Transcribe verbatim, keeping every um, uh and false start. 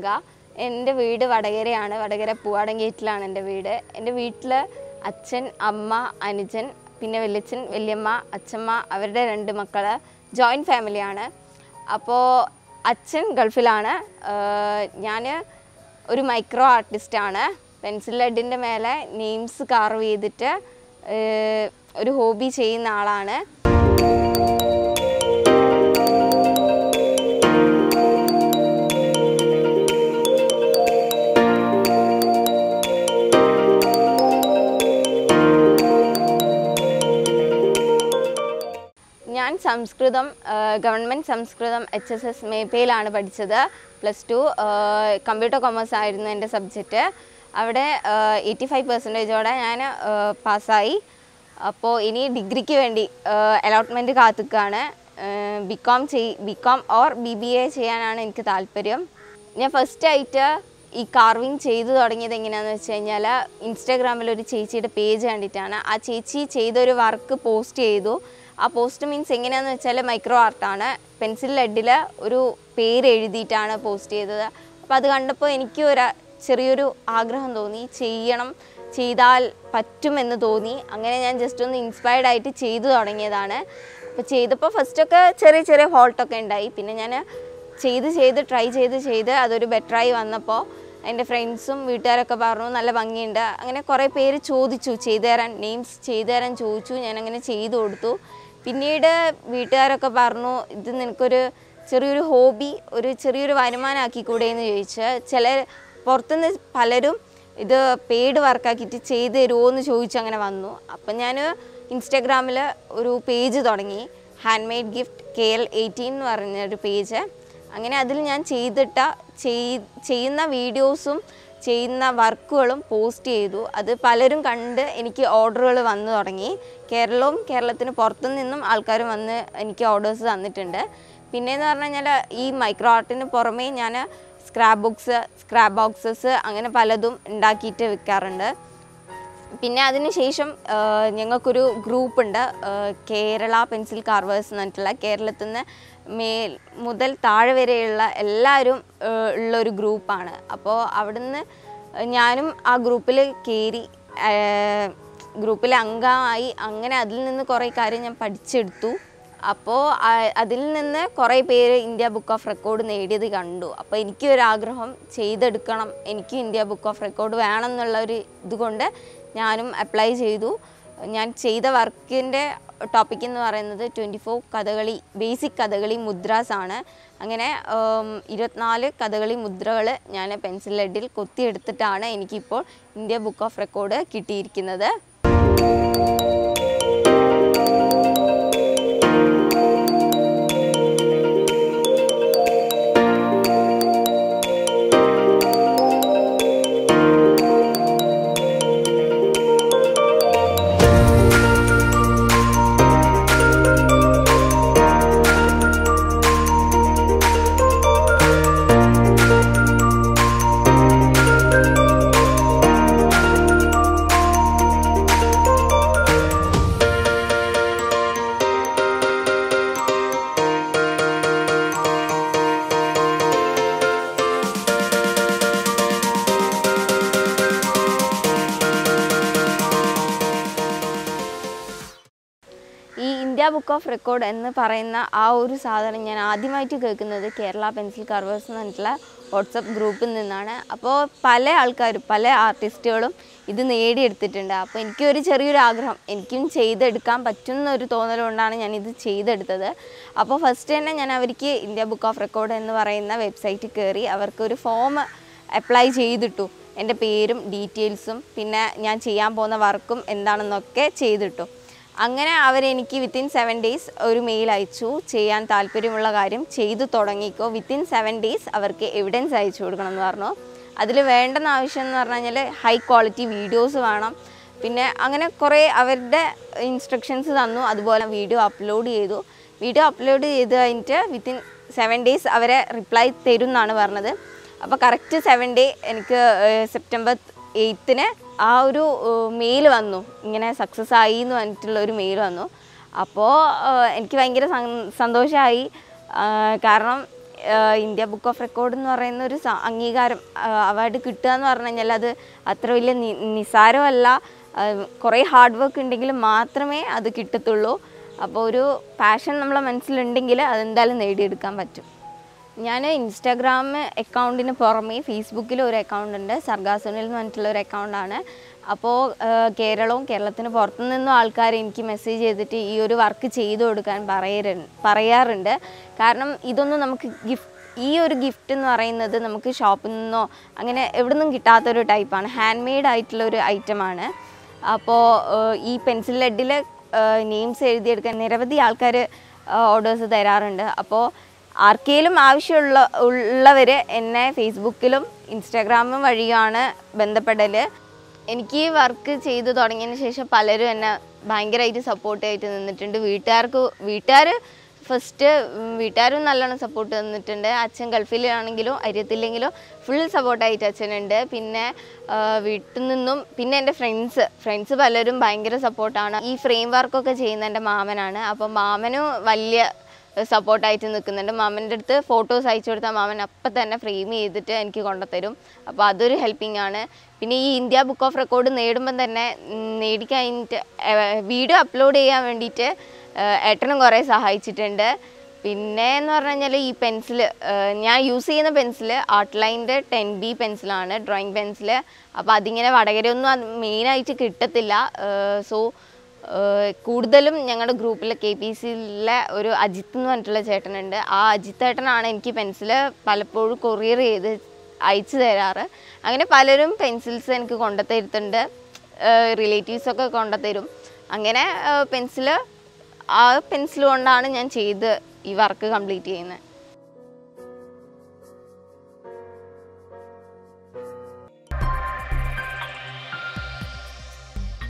നഗ. എൻ്റെ വീട് വടകരയാണ്. വടകര പൂവാടൻഗേറ്റിലാണ് എൻ്റെ വീട്. എൻ്റെ വീട്ടിൽ അച്ഛൻ, അമ്മ, അനുജൻ, പിന്നെ വല്യച്ഛൻ, വല്യമ്മ, അച്ഛമ്മ, അവരുടെ രണ്ട് മക്കൾ. ജോയിൻറ്റ് ഫാമിലിയാണ്. അപ്പോൾ അച്ഛൻ ഗൾഫിലാണ്. ഞാൻ ഒരു മൈക്രോ ആർട്ടിസ്റ്റാണ്. പെൻസിൽ ലെഡിൻ്റെ മേലെ നെയിംസ് കാർവ് ചെയ്തിട്ട് ഒരു ഹോബി ചെയ്യുന്ന ആളാണ്. ഞാൻ Sanskrit government Sanskrit H S S മേപ്പയിലാണ് പഠിച്ചത്. പ്ലസ് ടു കമ്പ്യൂട്ടർ കൊമേഴ്സ് ആയിരുന്നു എൻ്റെ സബ്ജക്റ്റ്. അവിടെ എയ്റ്റി ഫൈവ് പെർസെൻറ്റേജോടെ ഞാൻ പാസ്സായി. അപ്പോൾ ഇനി ഡിഗ്രിക്ക് വേണ്ടി അലോട്ട്മെൻറ്റ് കാത്തുക്കാണ്. ബി കോം ചെയ് B com or B B A ചെയ്യാനാണ് എനിക്ക് താല്പര്യം. ഞാൻ ഫസ്റ്റായിട്ട് ഈ കാർവിങ് ചെയ്തു തുടങ്ങിയത് എങ്ങനെയാണെന്ന് വെച്ച് കഴിഞ്ഞാൽ ഇൻസ്റ്റാഗ്രാമിൽ ഒരു ചേച്ചിയുടെ പേജ് കണ്ടിട്ടാണ്. ആ ചേച്ചി ചെയ്തൊരു വർക്ക് പോസ്റ്റ് ചെയ്തു. ആ പോസ്റ്റ് മീൻസ് എങ്ങനെയാണെന്ന് വെച്ചാൽ മൈക്രോ ആർട്ടാണ്. പെൻസിൽ ലെഡിൽ ഒരു പേര് എഴുതിയിട്ടാണ് പോസ്റ്റ് ചെയ്തത്. അപ്പോൾ അത് കണ്ടപ്പോൾ എനിക്ക് ഒരു ചെറിയൊരു ആഗ്രഹം തോന്നി, ചെയ്യണം, ചെയ്താൽ പറ്റുമെന്ന് തോന്നി. അങ്ങനെ ഞാൻ ജസ്റ്റ് ഒന്ന് ഇൻസ്പയർഡ് ആയിട്ട് ചെയ്തു തുടങ്ങിയതാണ്. അപ്പോൾ ചെയ്തപ്പോൾ ഫസ്റ്റൊക്കെ ചെറിയ ചെറിയ ഫോൾട്ടൊക്കെ ഉണ്ടായി. പിന്നെ ഞാൻ ചെയ്ത് ചെയ്ത് ട്രൈ ചെയ്ത് ചെയ്ത് അതൊരു ബെറ്ററായി വന്നപ്പോൾ എൻ്റെ ഫ്രണ്ട്സും വീട്ടുകാരൊക്കെ പറഞ്ഞു നല്ല ഭംഗിയുണ്ട്. അങ്ങനെ കുറേ പേര് ചോദിച്ചു ചെയ്തു തരാൻ, നെയിംസ് ചെയ്തു തരാൻ ചോദിച്ചു. ഞാനങ്ങനെ ചെയ്തു കൊടുത്തു. പിന്നീട് വീട്ടുകാരൊക്കെ പറഞ്ഞു ഇത് നിനക്കൊരു ചെറിയൊരു ഹോബി, ഒരു ചെറിയൊരു വരുമാനമാക്കിക്കൂടെ എന്ന് ചോദിച്ച്. ചില പുറത്തുനിന്ന് പലരും ഇത് പെയ്ഡ് വർക്കാക്കിയിട്ട് ചെയ്ത് തരുമോ എന്ന് ചോദിച്ചു അങ്ങനെ വന്നു. അപ്പം ഞാൻ ഇൻസ്റ്റാഗ്രാമിൽ ഒരു പേജ് തുടങ്ങി, hand made gift K L eighteen എന്ന് പറഞ്ഞൊരു പേജ്. അങ്ങനെ അതിൽ ഞാൻ ചെയ്തിട്ട ചെയ്യുന്ന വീഡിയോസും ചെയ്യുന്ന വർക്കുകളും പോസ്റ്റ് ചെയ്തു. അത് പലരും കണ്ട് എനിക്ക് ഓർഡറുകൾ വന്നു തുടങ്ങി. കേരളവും കേരളത്തിന് പുറത്തു നിന്നും ആൾക്കാരും വന്ന് എനിക്ക് ഓർഡേഴ്സ് തന്നിട്ടുണ്ട്. പിന്നെയെന്ന് പറഞ്ഞു കഴിഞ്ഞാൽ ഈ മൈക്രോ ആർട്ടിന് പുറമേ ഞാൻ സ്ക്രാപ്പ് ബുക്സ്, സ്ക്രാപ്പ് ബോക്സസ് അങ്ങനെ പലതും ഉണ്ടാക്കിയിട്ട് വിൽക്കാറുണ്ട്. പിന്നെ അതിന് ശേഷം ഞങ്ങൾക്കൊരു ഗ്രൂപ്പുണ്ട്, കേരള പെൻസിൽ കാർവേഴ്സ് എന്ന് പറഞ്ഞിട്ടുള്ള. കേരളത്തിൽ നിന്ന് മേൽ മുതൽ താഴെ വരെയുള്ള എല്ലാവരും ഉള്ളൊരു ഗ്രൂപ്പാണ്. അപ്പോൾ അവിടുന്ന് ഞാനും ആ ഗ്രൂപ്പിൽ കയറി ഗ്രൂപ്പിലെ അംഗമായി. അങ്ങനെ അതിൽ നിന്ന് കുറേ കാര്യം ഞാൻ പഠിച്ചെടുത്തു. അപ്പോൾ അതിൽ നിന്ന് കുറേ പേര് ഇന്ത്യ ബുക്ക് ഓഫ് റെക്കോർഡ് നേടിയത് കണ്ടു. അപ്പോൾ എനിക്കൊരാഗ്രഹം ചെയ്തെടുക്കണം, എനിക്കും ഇന്ത്യ ബുക്ക് ഓഫ് റെക്കോർഡ് വേണം എന്നുള്ള ഒരു ഇതുകൊണ്ട് ഞാനും അപ്ലൈ ചെയ്തു. ഞാൻ ചെയ്ത വർക്കിൻ്റെ ടോപ്പിക് എന്ന് പറയുന്നത് twenty four Kathakali, basic Kathakali mudras ആണ്. അങ്ങനെ ഇരുപത്തിനാല് കഥകളി മുദ്രകൾ ഞാൻ പെൻസിൽ ലെഡിൽ കൊത്തിയെടുത്തിട്ടാണ് എനിക്കിപ്പോൾ ഇന്ത്യ ബുക്ക് ഓഫ് റെക്കോർഡ് കിട്ടിയിരിക്കുന്നത്. ഈ ഇന്ത്യ ബുക്ക് ഓഫ് റെക്കോർഡ് എന്ന് പറയുന്ന ആ ഒരു സാധനം ഞാൻ ആദ്യമായിട്ട് കേൾക്കുന്നത് കേരള പെൻസിൽ കാർവേഴ്സ് എന്ന് പറഞ്ഞിട്ടുള്ള വാട്സപ്പ് ഗ്രൂപ്പിൽ നിന്നാണ്. അപ്പോൾ പല ആൾക്കാരും, പല ആർട്ടിസ്റ്റുകളും ഇത് നേടിയെടുത്തിട്ടുണ്ട്. അപ്പോൾ എനിക്കൊരു ചെറിയൊരു ആഗ്രഹം, എനിക്കും ചെയ്തെടുക്കാൻ പറ്റുന്ന ഒരു തോന്നലുകൊണ്ടാണ് ഞാനിത് ചെയ്തെടുത്തത്. അപ്പോൾ ഫസ്റ്റ് തന്നെ ഞാൻ അവർക്ക് ഇന്ത്യ ബുക്ക് ഓഫ് റെക്കോർഡ് എന്ന് പറയുന്ന വെബ്സൈറ്റിൽ കയറി അവർക്കൊരു ഫോം അപ്ലൈ ചെയ്തിട്ടു. എൻ്റെ പേരും ഡീറ്റെയിൽസും പിന്നെ ഞാൻ ചെയ്യാൻ പോകുന്ന വർക്കും എന്താണെന്നൊക്കെ ചെയ്തിട്ടു. അങ്ങനെ അവരെനിക്ക് വിത്തിൻ സെവൻ ഡേയ്സ് ഒരു മെയിൽ അയച്ചു, ചെയ്യാൻ താല്പര്യമുള്ള കാര്യം ചെയ്തു തുടങ്ങിക്കോ, വിത്തിൻ സെവൻ ഡേയ്സ് അവർക്ക് എവിഡൻസ് അയച്ചു കൊടുക്കണം എന്ന് പറഞ്ഞു. അതിൽ വേണ്ടുന്ന ആവശ്യം എന്ന് പറഞ്ഞു കഴിഞ്ഞാൽ ഹൈ ക്വാളിറ്റി വീഡിയോസ് വേണം. പിന്നെ അങ്ങനെ കുറേ അവരുടെ ഇൻസ്ട്രക്ഷൻസ് തന്നു. അതുപോലെ വീഡിയോ അപ്ലോഡ് ചെയ്തു. വീഡിയോ അപ്ലോഡ് ചെയ്ത് കഴിഞ്ഞിട്ട് വിത്തിൻ സെവൻ ഡേയ്സ് അവരെ റിപ്ലൈ തരും എന്നാണ് പറഞ്ഞത്. അപ്പോൾ കറക്റ്റ് സെവൻ ഡേ എനിക്ക് സെപ്റ്റംബർ എയ്ത്തിന് ആ ഒരു മെയിൽ വന്നു, ഇങ്ങനെ സക്സസ് ആയി എന്ന് പറഞ്ഞിട്ടുള്ള ഒരു മെയിൽ വന്നു. അപ്പോൾ എനിക്ക് ഭയങ്കര സന്തോഷമായി. കാരണം ഇന്ത്യ ബുക്ക് ഓഫ് റെക്കോർഡ് എന്ന് പറയുന്ന ഒരു അംഗീകാരം അവാർഡ് കിട്ടുക എന്ന് പറഞ്ഞു കഴിഞ്ഞാൽ അത് അത്ര വലിയ നിസ്സാരമല്ല. കുറേ ഹാർഡ് വർക്ക് ഉണ്ടെങ്കിൽ മാത്രമേ അത് കിട്ടത്തുള്ളൂ. അപ്പോൾ ഒരു പാഷൻ നമ്മളെ മനസ്സിലുണ്ടെങ്കിൽ അതെന്തായാലും നേടിയെടുക്കാൻ പറ്റും. ഞാൻ ഇൻസ്റ്റാഗ്രാം അക്കൗണ്ടിന് പുറമേ ഫേസ്ബുക്കിൽ ഒരു അക്കൗണ്ട് ഉണ്ട്, സർഗാസുനിൽ എന്ന് പറഞ്ഞിട്ടുള്ള ഒരു അക്കൗണ്ടാണ്. അപ്പോൾ കേരളവും കേരളത്തിന് പുറത്തു നിന്നും ആൾക്കാർ എനിക്ക് മെസ്സേജ് ചെയ്തിട്ട് ഈ ഒരു വർക്ക് ചെയ്തു കൊടുക്കാൻ പറയാറുണ്ട് പറയാറുണ്ട് കാരണം ഇതൊന്നും നമുക്ക് ഗിഫ്റ്റ് ഈ ഒരു ഗിഫ്റ്റ് എന്ന് പറയുന്നത് നമുക്ക് ഷോപ്പിൽ നിന്നോ അങ്ങനെ എവിടെ നിന്നും കിട്ടാത്തൊരു ടൈപ്പാണ്, ഹാൻഡ് മെയ്ഡ് ആയിട്ടുള്ളൊരു ഐറ്റമാണ്. അപ്പോൾ ഈ പെൻസിൽ ലെഡിൽ നെയിംസ് എഴുതിയെടുക്കാൻ നിരവധി ആൾക്കാർ ഓർഡേഴ്സ് തരാറുണ്ട്. അപ്പോൾ ആർക്കെങ്കിലും ആവശ്യമുള്ള ഉള്ളവർ എന്നെ ഫേസ്ബുക്കിലും ഇൻസ്റ്റാഗ്രാമും വഴിയാണ് ബന്ധപ്പെടൽ. എനിക്ക് ഈ വർക്ക് ചെയ്ത് തുടങ്ങിയതിന് ശേഷം പലരും എന്നെ ഭയങ്കരമായിട്ട് സപ്പോർട്ടായിട്ട് നിന്നിട്ടുണ്ട്. വീട്ടുകാർക്ക് വീട്ടുകാർ ഫസ്റ്റ് വീട്ടുകാരും നല്ലോണം സപ്പോർട്ട് തന്നിട്ടുണ്ട്. അച്ഛൻ ഗൾഫിലാണെങ്കിലും അരിയത്തില്ലെങ്കിലും ഫുൾ സപ്പോർട്ടായിട്ട് അച്ഛനുണ്ട്. പിന്നെ വീട്ടിൽ നിന്നും പിന്നെ എൻ്റെ ഫ്രണ്ട്സ് ഫ്രണ്ട്സ് പലരും ഭയങ്കര സപ്പോർട്ടാണ്. ഈ ഫ്രെയിം വർക്കൊക്കെ ചെയ്യുന്ന എൻ്റെ മാമനാണ്. അപ്പം മാമനും വലിയ സപ്പോർട്ടായിട്ട് നിൽക്കുന്നുണ്ട്. മാമൻ്റെ അടുത്ത് ഫോട്ടോസ് അയച്ചു കൊടുത്താൽ മാമൻ അപ്പം തന്നെ ഫ്രെയിം ചെയ്തിട്ട് എനിക്ക് കൊണ്ടുത്തരും. അപ്പോൾ അതൊരു ഹെൽപ്പിംഗ് ആണ്. പിന്നെ ഈ ഇന്ത്യ ബുക്ക് ഓഫ് റെക്കോർഡ് നേടുമ്പം തന്നെ നേടിക്കഴിഞ്ഞിട്ട് വീഡിയോ അപ്ലോഡ് ചെയ്യാൻ വേണ്ടിയിട്ട് ഏട്ടനും കുറേ സഹായിച്ചിട്ടുണ്ട്. പിന്നെ എന്ന് പറഞ്ഞു കഴിഞ്ഞാൽ ഈ പെൻസിൽ ഞാൻ യൂസ് ചെയ്യുന്ന പെൻസിൽ ആർട്ട് ലൈൻ്റെ ടെൻ ബി പെൻസിലാണ്, ഡ്രോയിങ് പെൻസിൽ. അപ്പോൾ അതിങ്ങനെ വടകരയൊന്നും അത് മെയിനായിട്ട് കിട്ടത്തില്ല. സോ കൂടുതലും ഞങ്ങളുടെ ഗ്രൂപ്പിലെ കെ പി സിയിലെ ഒരു അജിത്ത് എന്ന് പറഞ്ഞിട്ടുള്ള ചേട്ടനുണ്ട്. ആ അജിത്ത് ചേട്ടനാണ് എനിക്ക് പെൻസിൽ പലപ്പോഴും കൊറിയർ ചെയ്ത് അയച്ചു തരാറ്. അങ്ങനെ പലരും പെൻസിൽസ് എനിക്ക് കൊണ്ടുത്തരുത്തുണ്ട്, റിലേറ്റീവ്സൊക്കെ കൊണ്ടുത്തരും. അങ്ങനെ പെൻസിൽ ആ പെൻസിൽ കൊണ്ടാണ് ഞാൻ ചെയ്ത് ഈ വർക്ക് കംപ്ലീറ്റ് ചെയ്യുന്നത്.